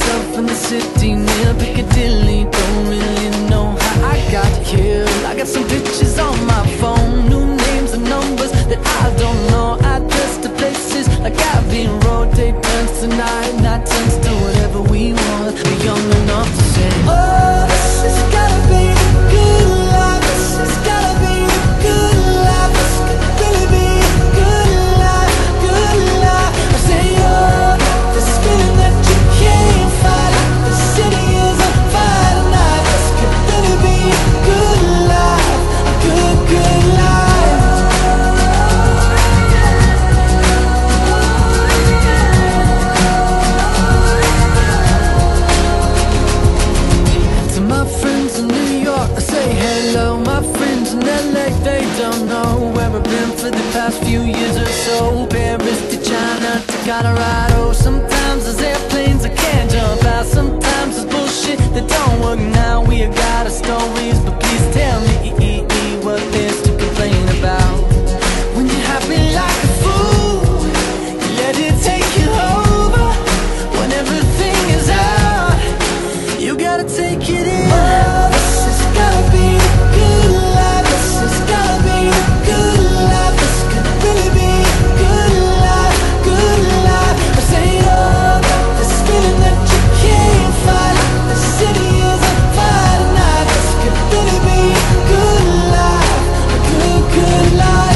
myself in the city near Piccadilly. Don't really know how I got here. I got some pictures on my phone, new names and numbers that I don't know. Address to places like Abbey Road. Day turns to night, night turns to whatever we want. We're young enough to say, oh, this has gotta be the good life. This has gotta be the good life. This could really be the good life, good life. I say, oh, this feeling that you can't fight. The city is on fire tonight. This could really be a good life, a good, good life. To my friends in New York, I say hello. My friends in LA, they don't know where I've been for the past few years or so. Paris to China to Colorado. Sometimes there's airplanes I can't jump out. Sometimes there's bullshit that don't work now. We have got our stories, but please tell me what there's to complain about. When you're happy like a fool, you let it take you over. When everything is out, you gotta take it in. Oh, this has gotta be the good life. This has gotta be the good life. This could really be a good life, good life. I say, oh, this feeling that you can't fight. The city is on fire tonight. This could really be a good life, a good, good life.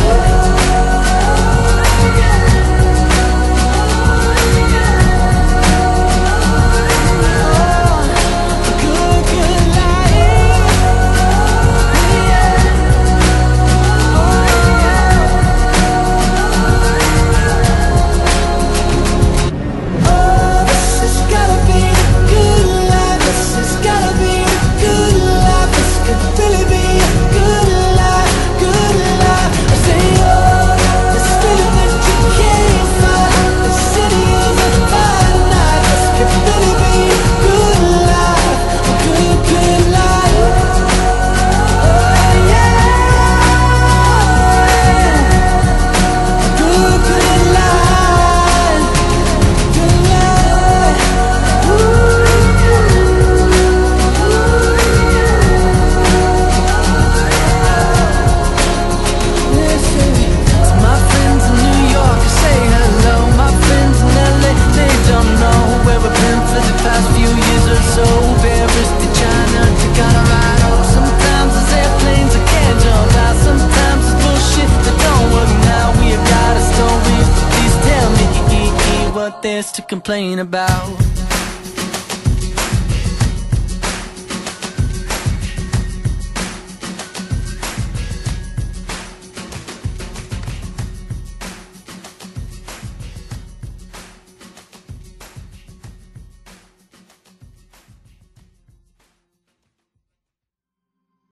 There's to complain about.